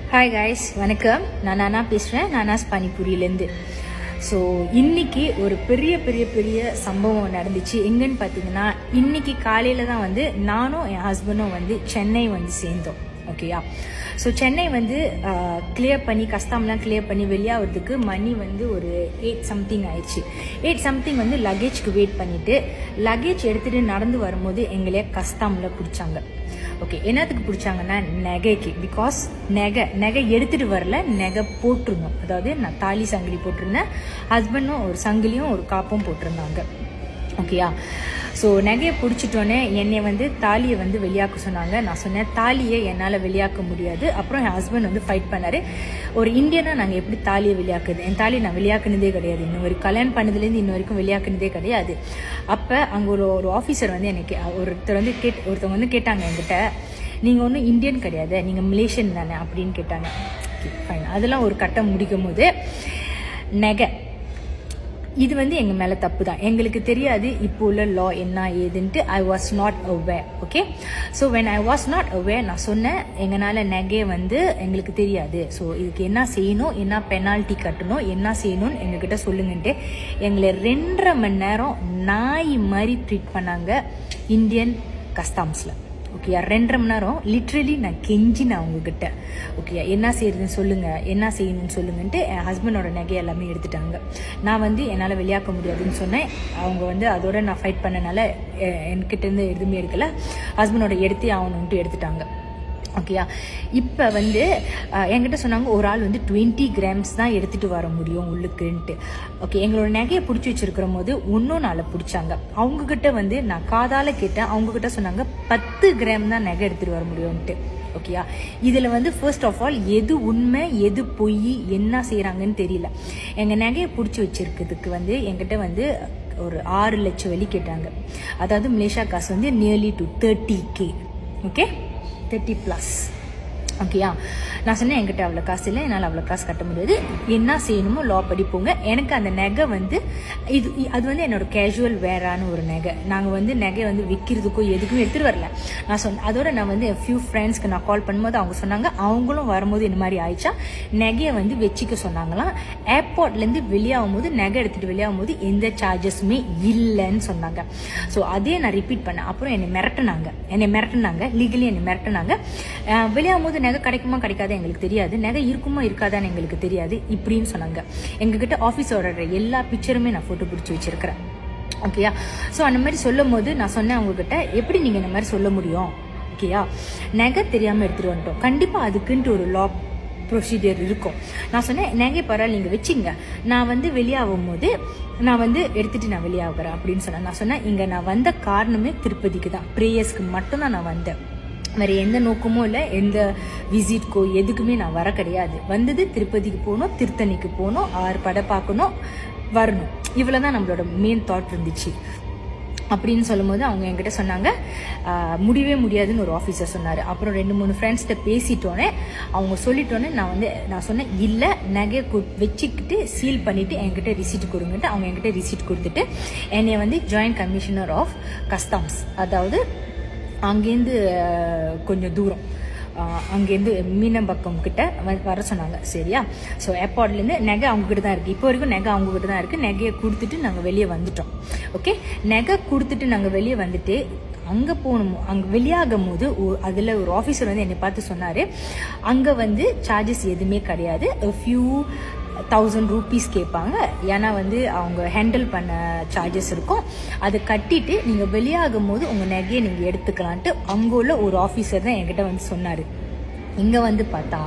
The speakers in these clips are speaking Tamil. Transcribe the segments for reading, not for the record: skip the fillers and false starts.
ஹாய் கைஸ், வணக்கம். நான் நானா பேசுகிறேன், நானாஸ் பானிபூரியிலேருந்து. ஸோ இன்றைக்கி ஒரு பெரிய சம்பவம் நடந்துச்சு. எங்கன்னு பார்த்தீங்கன்னா, இன்றைக்கி காலையில் தான் வந்து நானும் என் ஹஸ்பண்டும் வந்து சென்னை வந்து சேர்ந்தோம். ஓகேயா? ஸோ சென்னை வந்து கிளியர் பண்ணி கஸ்டம்லாம் கிளியர் பண்ணி வெளியாகிறதுக்கு மணி வந்து ஒரு 8 something ஆயிடுச்சு. 8 something வந்து லக்கேஜ்க்கு வெயிட் பண்ணிவிட்டு லக்கேஜ் எடுத்துகிட்டு நடந்து வரும்போது எங்களையே கஸ்டமில் பிடிச்சாங்க. ஓகே, என்னத்துக்கு பிடிச்சாங்கன்னா நகைக்கு. பிகாஸ் நகை எடுத்துகிட்டு வரல, நகை போட்டிருந்தோம். அதாவது நான் தாலி சங்கிலி போட்டிருந்தேன், ஹஸ்பண்டும் ஒரு சங்கிலியும் ஒரு காப்பும் போட்டிருந்தாங்க. ஓகேயா? ஸோ நகையை பிடிச்சிட்டோன்னே என்னை வந்து தாலியை வந்து வெளியாக்க சொன்னாங்க. நான் சொன்னேன் தாலியை என்னால் வெளியாக்க முடியாது. அப்புறம் என் ஹஸ்பண்ட் வந்து ஃபைட் பண்ணார். ஒரு இந்தியனாக நாங்கள் எப்படி தாலியை வெளியாக்குது? என் தாலி நான் வெளியாக்குனதே கிடையாது. இன்னும் ஒரு கல்யாணம் பண்ணதுலேருந்து இன்ன வரைக்கும் வெளியாக்குனதே கிடையாது. அப்போ அங்கே ஒரு ஆஃபீஸர் வந்து எனக்கு ஒருத்தவங்க வந்து கேட்டாங்க என்கிட்ட, நீங்கள் ஒன்றும் இந்தியன் கிடையாது, நீங்கள் மலேசியன் தானே அப்படின்னு கேட்டாங்க. ஃபைன், அதெல்லாம் ஒரு கட்டம் முடிக்கும் போது நகை இது வந்து எங்கள் மேலே தப்பு தான். எங்களுக்கு தெரியாது இப்போ உள்ள லா என்ன ஏதுன்ட்டு. I was not aware. Okay, so when I was not aware நான் சொன்னேன், எங்களால் நகையை வந்து எங்களுக்கு தெரியாது. ஸோ இதுக்கு என்ன செய்யணும், என்ன பெனால்ட்டி கட்டணும், என்ன செய்யணும்னு எங்ககிட்ட சொல்லுங்கன்ட்டு எங்களை 2.5 மணி நேரம் நாய் மாதிரி ட்ரீட் பண்ணாங்க இந்தியன் கஸ்டம்ஸில். ஓகேயா? 2.5 மணி நேரம் லிட்ரலி நான் கெஞ்சினேன் அவங்கக்கிட்ட. ஓகேயா, என்ன செய்யறதுன்னு சொல்லுங்கள், என்ன செய்யணும்னு சொல்லுங்கன்ட்டு. என் ஹஸ்பண்டோட நகை எல்லாமே எடுத்துட்டாங்க. நான் வந்து என்னால் வெளியாக்க முடியாதுன்னு சொன்னேன். அவங்க வந்து அதோட நான் ஃபைட் பண்ணனால என்கிட்டேருந்து எதுவுமே எடுக்கலை. ஹஸ்பண்டோட எடுத்தே ஆகணுன்ட்டு எடுத்துட்டாங்க. ஓகேயா? இப்போ வந்து என்கிட்ட சொன்னாங்க ஒரு ஆள் வந்து 20 grams தான் எடுத்துகிட்டு வர முடியும் உள்ளுக்குன்ட்டு. ஓகே, எங்களோட நகையை பிடிச்சி வச்சிருக்கிற போது இன்னும் நாளை பிடிச்சாங்க. அவங்கக்கிட்ட வந்து நான் காதால் கேட்டேன். அவங்கக்கிட்ட சொன்னாங்க 10 gram தான் நகை எடுத்துகிட்டு வர முடியும்ன்ட்டு. ஓகேயா? இதில் வந்து ஃபர்ஸ்ட் ஆஃப் ஆல் எது உண்மை எது பொய் என்ன செய்கிறாங்கன்னு தெரியல. எங்கள் நகையை பிடிச்சி வச்சிருக்கிறதுக்கு வந்து என்கிட்ட வந்து ஒரு 6 லட்சம் வெள்ளி கேட்டாங்க. அதாவது மலேசியா காசு வந்து நியர்லி டு 30K. ஓகே, 30+. ஓகேயா? நான் சொன்னேன் என்கிட்ட அவ்வளோ காசு இல்லை, என்னால் அவ்வளோ காசு கட்ட முடியாது, என்ன செய்யணுமோ லா படிப்போங்க. எனக்கு அந்த நகை வந்து அது வந்து என்னோட கேஷுவல் வேறான ஒரு நகை. நாங்கள் வந்து நகை வந்து விற்கிறதுக்கோ எதுக்குமே எடுத்துகிட்டு வரல. நான் சொன்னேன் அதோட நான் வந்து ஃபியூ ஃப்ரெண்ட்ஸ்க்கு நான் கால் பண்ணும்போது அவங்க சொன்னாங்க அவங்களும் வரும்போது இந்த மாதிரி ஆயிடுச்சா, நகையை வந்து வச்சுக்க சொன்னாங்களாம். ஏர்போர்ட்லேருந்து வெளியாகும் போது நகை எடுத்துகிட்டு வெளியாகும் போது எந்த சார்ஜஸுமே இல்லைன்னு சொன்னாங்க. ஸோ அதே நான் ரிப்பீட் பண்ணேன். அப்புறம் என்னை மிரட்டினாங்க லீகலி என்னை மிரட்டினாங்க. வெளியாகும் போது நகை கிடைக்குமா கிடைக்காது எங்களுக்கு தெரியாது, நகை இருக்குமா இருக்காதான்னு எங்களுக்கு தெரியாது இப்படின்னு சொன்னாங்க. எங்ககிட்ட ஆஃபீஸோட எல்லா பிக்சருமே நான் ஃபோட்டோ பிடிச்சி வச்சிருக்கிறேன். ஓகேயா? ஸோ அந்த மாதிரி சொல்லும் போது நான் சொன்னேன் அவங்ககிட்ட, எப்படி நீங்கள் இந்த மாதிரி சொல்ல முடியும்? ஓகேயா? நகை தெரியாமல் எடுத்துகிட்டு வந்துட்டோம், கண்டிப்பாக அதுக்குன்ட்டு ஒரு லா ப்ரொசீஜர் இருக்கும். நான் சொன்னேன் நகை பரவாயில்ல நீங்கள் வச்சுங்க, நான் வந்து வெளியாகும் போது நான் வந்து எடுத்துகிட்டு நான் வெளியாகிறேன் அப்படின்னு சொன்னேன். நான் சொன்னேன் இங்கே நான் வந்த காரணமே திருப்பதிக்கு தான், ப்ரேயர்ஸ்க்கு மட்டும்தான் நான் வந்தேன், வேறு எந்த நோக்கமும் இல்லை, எந்த விசிட்க்கோ எதுக்குமே நான் வர கிடையாது. வந்தது திருப்பதிக்கு போகணும், திருத்தணிக்கு போகணும், 6 படம் பார்க்கணும், வரணும், இவ்வளோ தான் நம்மளோட மெயின் தாட் இருந்துச்சு அப்படின்னு சொல்லும்போது அவங்க என்கிட்ட சொன்னாங்க முடியவே முடியாதுன்னு ஒரு ஆஃபீஸர் சொன்னார். அப்புறம் 2-3 ஃப்ரெண்ட்ஸ்கிட்ட பேசிட்டோன்னே அவங்க சொல்லிட்டோன்னே நான் சொன்னேன் இல்லை நகையை வச்சுக்கிட்டு சீல் பண்ணிவிட்டு என்கிட்ட ரிசீட் கொடுங்கன்ட்டு. அவங்க என்கிட்ட ரிசீட் கொடுத்துட்டு என்னை வந்து ஜாயின்ட் கமிஷனர் ஆஃப் கஸ்டம்ஸ், அதாவது அங்கேருந்து கொஞ்சம் தூரம், அங்கேருந்து மீனம்பக்கம் கிட்ட வர சொன்னாங்க. சரியா? ஸோ ஏர்போர்ட்லேருந்து நகை அவங்ககிட்ட தான் இருக்குது, இப்போ வரைக்கும் நகை அவங்ககிட்ட தான் இருக்குது. நகையை கொடுத்துட்டு நாங்கள் வெளியே வந்துட்டோம். ஓகே, நகை கொடுத்துட்டு நாங்கள் வெளியே வந்துட்டு அங்கே போகணும். அங்கே வெளியாகும் போது அதில் ஒரு ஆஃபீஸர் வந்து என்னை பார்த்து சொன்னார், அங்கே வந்து சார்ஜஸ் எதுவுமே கிடையாது, ஃபியூ 1000 rupees கேட்பாங்க. ஏன்னா வந்து அவங்க ஹேண்டில் பண்ண சார்ஜஸ் இருக்கும், அதை கட்டிட்டு நீங்கள் வெளியாகும் போது உங்கள் நகையை நீங்கள் எடுத்துக்கலான்ட்டு அங்கே உள்ள ஒரு ஆஃபீஸர் தான் என்கிட்ட வந்து சொன்னார். இங்கே வந்து பார்த்தா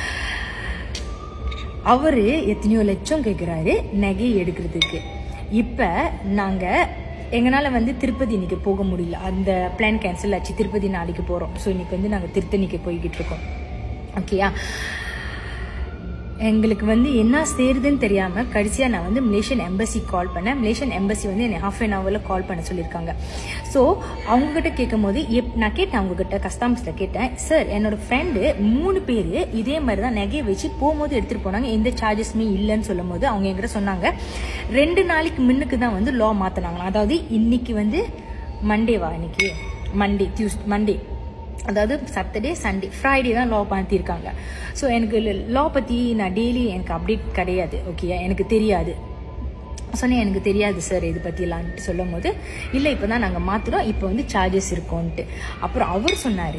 அவர் எத்தனையோ லட்சம் கேட்குறாரு நகையை எடுக்கிறதுக்கு. இப்போ நாங்கள் எங்களால் வந்து திருப்பதி இன்றைக்கி போக முடியல, அந்த பிளான் கேன்சல் ஆச்சு. திருப்பதி நாளைக்கு போகிறோம். ஸோ இன்றைக்கி வந்து நாங்கள் திருத்தணிக்கு போய்கிட்டு இருக்கோம். ஓகேயா? எங்களுக்கு வந்து என்ன செய்யறதுன்னு தெரியாமல் கடைசியாக நான் வந்து மலேசியன் எம்பசி கால் பண்ணேன். மலேசியன் எம்பசி வந்து என்னை ½ an hourல கால் பண்ண சொல்லியிருக்காங்க. ஸோ அவங்ககிட்ட கேட்கும் போது நான் கேட்டேன், அவங்ககிட்ட கஸ்டம்ஸில் கேட்டேன், சார் என்னோட ஃப்ரெண்டு 3 பேர் இதே மாதிரி தான் நகையை வச்சு போகும்போது எடுத்துகிட்டு போனாங்க, எந்த சார்ஜஸுமே இல்லைன்னு சொல்லும் போது அவங்க என்கிட்ட சொன்னாங்க 2 நாளைக்கு முன்னுக்கு தான் வந்து லா மாற்றினாங்களாம். அதாவது இன்னைக்கு வந்து மண்டேவா, இன்னைக்கு மண்டே அதாவது சாட்டர்டே சண்டே ஃப்ரைடே தான் லா மாற்றிருக்காங்க. ஸோ எனக்கு லா பற்றி நான் டெய்லி எனக்கு அப்டேட் கிடையாது. ஓகே, எனக்கு தெரியாது சொன்னேன். எனக்கு தெரியாது சார் இது பற்றிலான்ட்டு சொல்லும் போது, இல்லை இப்போ தான் நாங்கள் மாற்றுறோம், இப்போ வந்து சார்ஜஸ் இருக்கோன்ட்டு. அப்புறம் அவர் சொன்னார்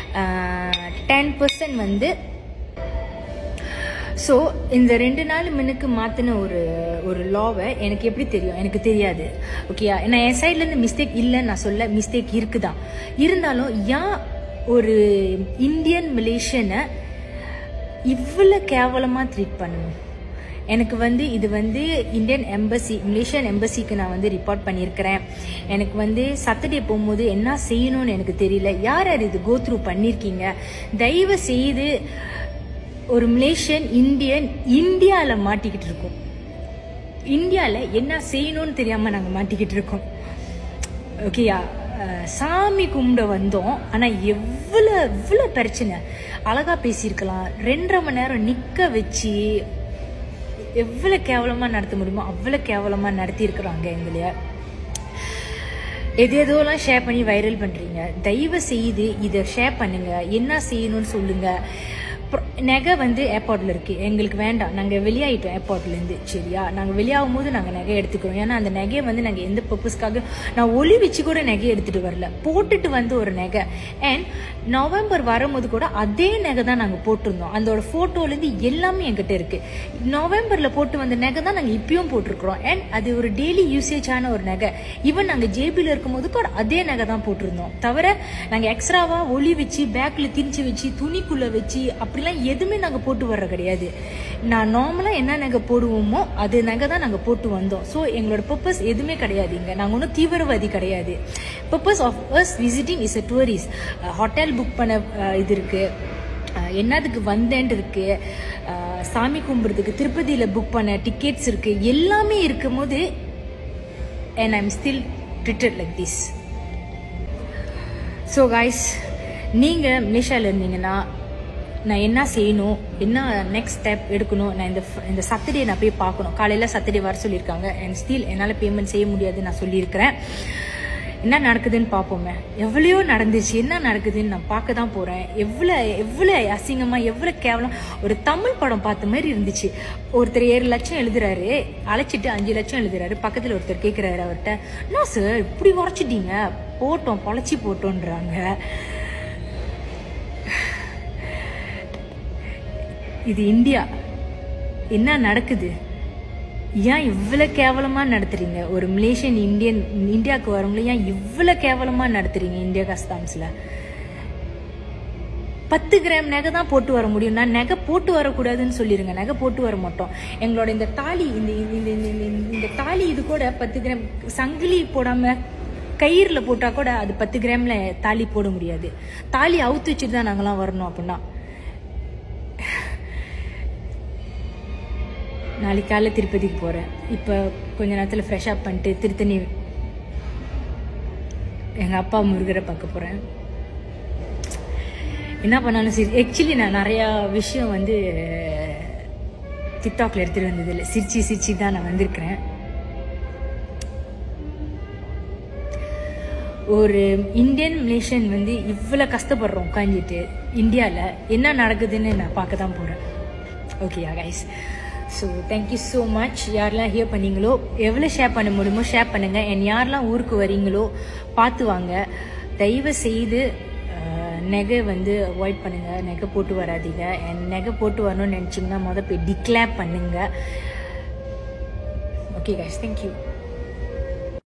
10% வந்து. ஸோ இந்த 2 நாள் முன்னுக்கு மாற்றின ஒரு லாவை எனக்கு எப்படி தெரியும்? எனக்கு தெரியாது. ஓகேயா, நான் என் சைட்லேருந்து மிஸ்டேக் இல்லைன்னு நான் சொல்ல, மிஸ்டேக் இருக்குதான். இருந்தாலும் ஏன் ஒரு இந்தியன் மலேசியனை இவ்வளோ கேவலமாக ட்ரீட் பண்ணணும்? எனக்கு வந்து இது வந்து இந்தியன் எம்பசி, மலேசியன் எம்பசிக்கு நான் வந்து ரிப்போர்ட் பண்ணியிருக்கிறேன். எனக்கு வந்து சாட்டர்டே போகும்போது என்ன செய்யணும்னு எனக்கு தெரியல. யார் யார் இது கோத்ரூ பண்ணியிருக்கீங்க? தயவு செய்து ஒரு மலேசியன் இந்தியன் இந்தியாவில் மாட்டிக்கிட்டு இருக்கோம். இந்தியாவில் என்ன செய்யணும்னு தெரியாமல் நாங்கள் மாட்டிக்கிட்டு இருக்கோம். ஓகேயா, சாமி கும்பிட வந்தோம், ஆனால் எவ்வளோ பிரச்சனை. அழகாக பேசியிருக்கலாம், 2.5 மணி நேரம் நிற்க வச்சு எவ்வளோ கேவலமாக நடத்த முடியுமோ அவ்வளோ கேவலமாக நடத்தியிருக்கிறாங்க எங்களைய. எதோலாம் ஷேர் பண்ணி வைரல் பண்ணுறீங்க. தயவு செய்து இதை ஷேர் பண்ணுங்கள், என்ன செய்யணும்னு சொல்லுங்கள். நகை வந்து ஏர்போர்ட்டில் இருக்குது, எங்களுக்கு வேண்டாம், நாங்கள் வெளியாகிட்டோம் ஏர்போர்ட்லேருந்து. சரியா, நாங்கள் வெளியாகும் போது நாங்கள் நகை எடுத்துக்கிறோம். ஏன்னா அந்த நகையை வந்து நாங்கள் எந்த பர்பஸ்க்காக, நான் ஒளி வச்சு கூட நகையை எடுத்துகிட்டு வரல, போட்டுட்டு வந்து ஒரு நகை. அண்ட் நவம்பர் வரும்போது கூட அதே நகை தான் நாங்கள் போட்டிருந்தோம். அதோட ஃபோட்டோலேருந்து எல்லாமே என்கிட்ட இருக்குது. நவம்பரில் போட்டு வந்த நகை தான் நாங்கள் இப்பயும் போட்டிருக்கிறோம். அண்ட் அது ஒரு டெய்லி யூசேஜான ஒரு நகை. ஈவன் நாங்கள் ஜேபியில் இருக்கும்போது கூட அதே நகை தான் போட்டிருந்தோம். தவிர நாங்கள் எக்ஸ்ட்ராவாக ஒளி வச்சு பேக்கில் திரிச்சு வச்சு துணிக்குள்ளே வச்சு அப்படிலாம் எதுவுமே நாங்கள் போட்டு வர்ற கிடையாது. நான் நார்மலாக என்ன நகை போடுவோமோ அது நகை தான் நாங்கள் போட்டு வந்தோம். ஸோ எங்களோட பர்பஸ் எதுவுமே கிடையாது. இங்கே நாங்கள் ஒன்றும் தீவிரவாதி கிடையாது. Purpose of us visiting is a tourist. Hotel book பண்ண இது இருக்குது, என்னதுக்கு வந்தேன்ட்டு இருக்குது, சாமி கும்பிட்றதுக்கு திருப்பதியில் புக் பண்ண டிக்கெட்ஸ் இருக்குது, எல்லாமே இருக்கும் போது and I'm still treated like this. So guys, நீங்கள் மலேசியாவில் இருந்தீங்கன்னா நான் என்ன செய்யணும், என்ன நெக்ஸ்ட் ஸ்டெப் எடுக்கணும், நான் இந்த சாட்டர்டே நான் போய் பார்க்கணும். காலையில் சாட்டர்டே வர சொல்லியிருக்காங்க. அண்ட் ஸ்டில் என்னால் பேமெண்ட் செய்ய முடியாதுன்னு நான் சொல்லியிருக்கிறேன். என்ன நடக்குதுன்னு பார்ப்போமே. எவ்வளோ நடந்துச்சு, என்ன நடக்குதுன்னு நான் பார்க்க தான் போகிறேன். எவ்வளோ அசிங்கமாக, எவ்வளோ கேவலம். ஒரு தமிழ் படம் பார்த்த மாதிரி இருந்துச்சு. ஒருத்தர் 7 லட்சம் எழுதுறாரு, அழைச்சிட்டு 5 லட்சம் எழுதுறாரு. பக்கத்தில் ஒருத்தர் கேட்குறாரு அவர்கிட்ட, என்ன சார் இப்படி உரைச்சிட்டீங்க, போட்டோம் பொழைச்சி போட்டோன்றாங்க. இது இந்தியா, என்ன நடக்குது? ஏன் இவ்வளோ கேவலமாக நடத்துறீங்க? ஒரு மலேசியன் இந்தியாவுக்கு வரவங்கள ஏன் இவ்வளோ கேவலமாக நடத்துறீங்க? இந்தியா கஸ்டம்ஸில் 10 கிராம் நகை தான் போட்டு வர முடியும். நான் நகை போட்டு வரக்கூடாதுன்னு சொல்லிடுங்க, நகை போட்டு வர மாட்டோம். எங்களோட இந்த தாலி, இந்த தாலி இது கூட 10 கிராம் சங்கிலி போடாமல் கயிறில் போட்டால் கூட அது 10 கிராமில் தாலி போட முடியாது. தாலி அவுத்து வச்சுட்டு தான் நாங்களாம் வரணும். அப்படின்னா நாளைக்கு காலையில் திருப்பதிக்கு போகிறேன். இப்போ கொஞ்ச நேரத்தில் ஃப்ரெஷ் அப் பண்ணிட்டு திருத்தணி எங்கள் அப்பா முருகரை பார்க்க போகிறேன். என்ன பண்ணாலும் சரி. ஆக்சுவலி நான் நிறையா விஷயம் வந்து டிக்டாக்ல எடுத்துகிட்டு வந்தது இல்லை, சிரிச்சு தான் நான் வந்திருக்கிறேன். ஒரு இந்தியன் மலேசியன் வந்து இவ்வளோ கஷ்டப்படுறோம் உட்காந்துட்டு இந்தியாவில், என்ன நடக்குதுன்னு நான் பார்க்க தான் போகிறேன். ஓகேயா guys? So thank you so much. யாரெல்லாம் ஹியர் பண்ணீங்களோ, எவ்வளோ ஷேர் பண்ண முடியுமோ ஷேர் பண்ணுங்கள். அண்ட் யாரெல்லாம் ஊருக்கு வரீங்களோ பார்த்து வாங்க. தயவு செய்து நகை வந்து அவாய்ட் பண்ணுங்கள், நகை போட்டு வராதீங்க. அண்ட் நகை போட்டு வரணும்னு நினச்சிங்கன்னா போய் டிக்ளேர் பண்ணுங்கள். Okay guys, thank you.